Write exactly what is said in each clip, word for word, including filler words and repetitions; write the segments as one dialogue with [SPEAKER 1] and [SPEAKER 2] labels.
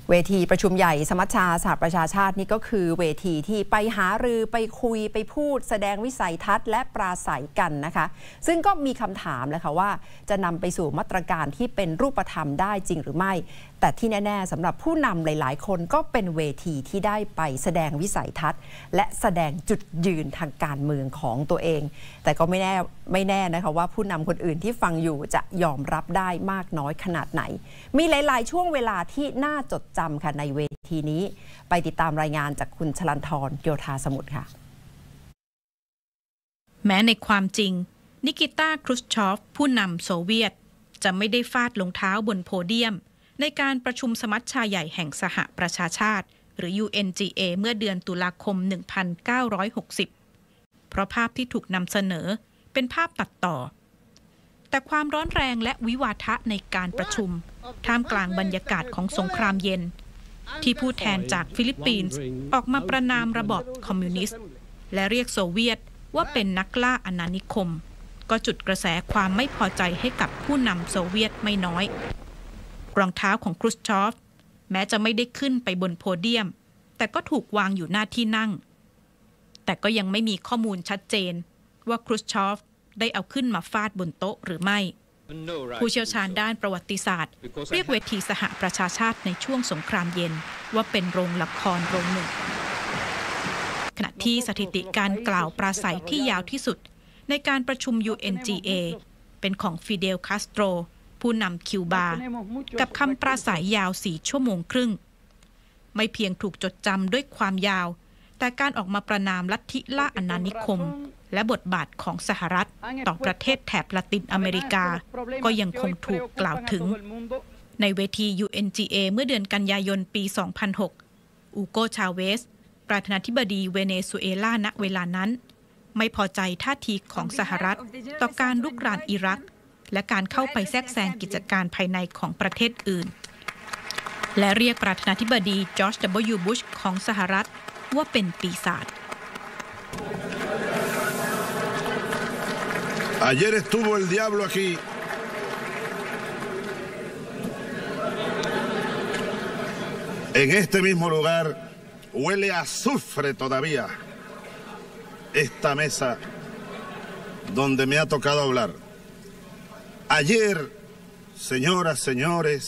[SPEAKER 1] เวทีประชุมใหญ่สมัชชาสหประชาชาตินี่ก็คือเวทีที่ไปหารือไปคุยไปพูดแสดงวิสัยทัศน์และปราศัยกันนะคะซึ่งก็มีคำถามเลยค่ะว่าจะนำไปสู่มาตรการที่เป็นรูปธรรมได้จริงหรือไม่แต่ที่แน่ๆสำหรับผู้นำหลายๆคนก็เป็นเวทีที่ได้ไปแสดงวิสัยทัศน์และแสดงจุดยืนทางการเมืองของตัวเองแต่ก็ไม่แน่ไม่แน่นะคะว่าผู้นำคนอื่นที่ฟังอยู่จะยอมรับได้มากน้อยขนาดไหนมีหลายๆช่วงเวลาที่น่าจดจำค่ะในเวทีนี้ไปติดตามรายงานจากคุณชลันทรโยธาสมุทรค่ะ
[SPEAKER 2] แม้ในความจริงนิกิต้าครุชชอฟผู้นำโซเวียตจะไม่ได้ฟาดลงเท้าบนโพเดียมในการประชุมสมัชชาใหญ่แห่งสหประชาชาติหรือ ยู เอ็น จี เอ เมื่อเดือนตุลาคม หนึ่งพันเก้าร้อยหกสิบ เพราะภาพที่ถูกนำเสนอเป็นภาพตัดต่อแต่ความร้อนแรงและวิวาทะในการประชุมท่ามกลางบรรยากาศของสงครามเย็นที่ผู้แทนจากฟิลิปปินส์ออกมาประณามระบอบคอมมิวนิสต์และเรียกโซเวียตว่าเป็นนักล่าอาณานิคมก็จุดกระแสความไม่พอใจให้กับผู้นำโซเวียตไม่น้อยรองเท้าของครุชชอฟแม้จะไม่ได้ขึ้นไปบนโพเดียมแต่ก็ถูกวางอยู่หน้าที่นั่งแต่ก็ยังไม่มีข้อมูลชัดเจนว่าครุชชอฟได้เอาขึ้นมาฟาดบนโต๊ะหรือไม่ผู้เชี่ยวชาญด้านประวัติศาสตร์เรียกเวทีสหประชาชาติในช่วงสงครามเย็นว่าเป็นโรงละครโรงหนึ่งขณะที่สถิติการกล่าวปราศัยที่ยาวที่สุดในการประชุม ยู เอ็น จี เอ เป็นของฟิเดลคาสโตรผู้นำคิวบากับคำปราศัยยาวสี่ชั่วโมงครึ่งไม่เพียงถูกจดจำด้วยความยาวแต่การออกมาประณามลัทธิล่าอาณานิคมและบทบาทของสหรัฐต่อประเทศแถบละตินอเมริกาก็ยังคงถูกกล่าวถึงในเวที ยู เอ็น จี เอ เมื่อเดือนกันยายนปี สองพันหก อูโก ชาเวสประธานาธิบดีเวเนซุเอลาณเวลานั้นไม่พอใจท่าทีของสหรัฐต่อการรุกรานอิรักและการเข้าไปแทรกแซงกิจการภายในของประเทศอื่นและเรียกประธานาธิบดีจอร์จ ดับเบิลยู บุชของสหรัฐว่าเป็นปีศาจ
[SPEAKER 3] Ayer estuvo el diablo aquí. En este mismo lugar huele a azufre todavía esta mesa donde me ha tocado hablar. Ayer, señoras, señores,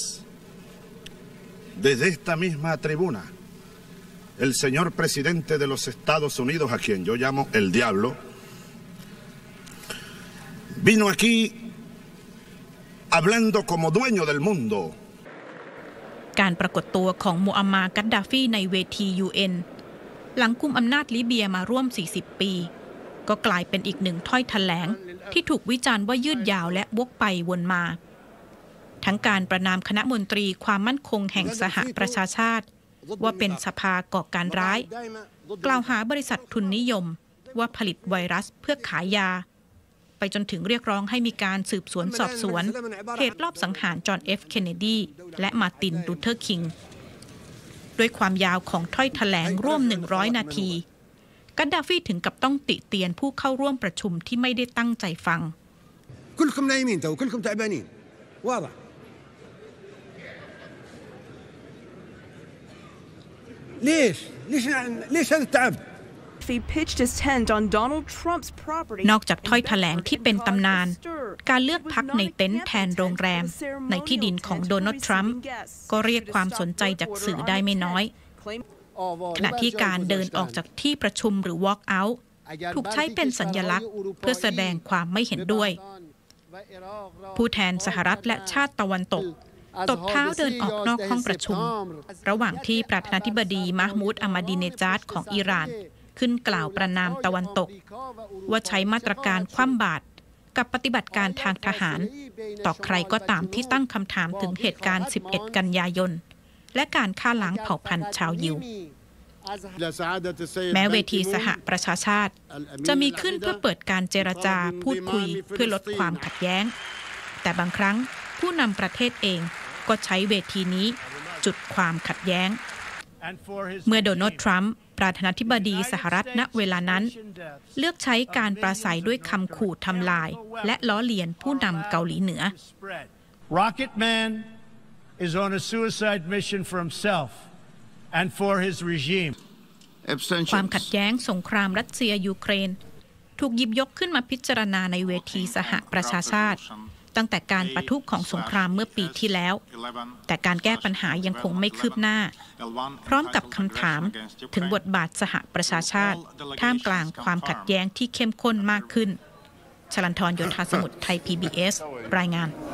[SPEAKER 3] desde esta misma tribuna, el señor presidente de los Estados Unidos, a quien yo llamo el diablo, vino aquí hablando como dueño del mundo.
[SPEAKER 2] การปรากฏตัวของมูอัมมาร์ กัดดาฟีในเวที ยู เอ็น หลังกุมอำนาจลิเบียมาร่วม สี่สิบ ปีก็กลายเป็นอีกหนึ่งถ้อยแถลงที่ถูกวิจารณ์ว่ายืดยาวและวกไปวนมาทั้งการประณามคณะมนตรีความมั่นคงแห่งสหประชาชาติว่าเป็นสภาก่อการร้ายกล่าวหาบริษัททุนนิยมว่าผลิตไวรัสเพื่อขายยาไปจนถึงเรียกร้องให้มีการสืบสวนสอบสวนเหตุลอบสังหารจอห์น เอฟ เคนเนดีและมาร์ติน ลูเทอร์ คิงด้วยความยาวของถ้อยแถลงร่วมหนึ่งร้อยนาทีกัดดาฟีถึงกับต้องติเตียนผู้เข้าร่วมประชุมที่ไม่ได้ตั้งใจฟัง
[SPEAKER 4] كلكم نايمين تو كلكم تعبانين واضح ليش ليش ليش هذا التعب
[SPEAKER 2] นอกจากถ้อยแถลงที่เป็นตำนานการเลือกพักในเต็นท์แทนโรงแรมในที่ดินของโดนัลด์ทรัมป์ก็เรียกความสนใจจากสื่อได้ไม่น้อยขณะที่การเดินออกจากที่ประชุมหรือ walk out ถูกใช้เป็นสัญลักษณ์เพื่อแสดงความไม่เห็นด้วยผู้แทนสหรัฐและชาติตะวันตกตบเท้าเดินออกนอกห้องประชุมระหว่างที่ประธานาธิบดีมะห์มูด อะมาดีเนจาดของอิหร่านขึ้นกล่าวประณามตะวันตกว่าใช้มาตรการคว่ำบาตรกับปฏิบัติการทางทหารต่อใครก็ตามที่ตั้งคำถามถึงเหตุการณ์ สิบเอ็ด กันยายนและการฆ่าล้างเผ่าพันธุ์ชาวยิวแม้เวทีสหประชาชาติจะมีขึ้นเพื่อเปิดการเจรจาพูดคุยเพื่อลดความขัดแย้งแต่บางครั้งผู้นำประเทศเองก็ใช้เวทีนี้จุดความขัดแย้งเมื่อโดนัลด์ทรัมป์ประธานาธิบดีสหรัฐณเวลานั้นเลือกใช้การปราศัยด้วยคำขู่ทำลายและล้อเลียนผู้นำเกาหลีเหนือ
[SPEAKER 5] Rocket Man is on a suicide mission for himself and for his regime.
[SPEAKER 2] ความขัดแย้งสงครามรัสเซียยูเครนถูกหยิบยกขึ้นมาพิจารณาในเวทีสหประชาชาติตั้งแต่การปะทุของสงครามเมื่อปีที่แล้วแต่การแก้ปัญหายังคงไม่คืบหน้าพร้อมกับคำถามถึงบทบาทสหประชาชาติท่ามกลางความขัดแย้งที่เข้มข้นมากขึ้นชลันทร โยธาสมุทร ไทย พี บี เอส รายงาน